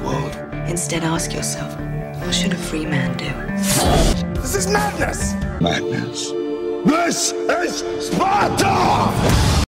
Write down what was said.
world. Instead, ask yourself, what should a free man do? This is madness! Madness. This is Sparta!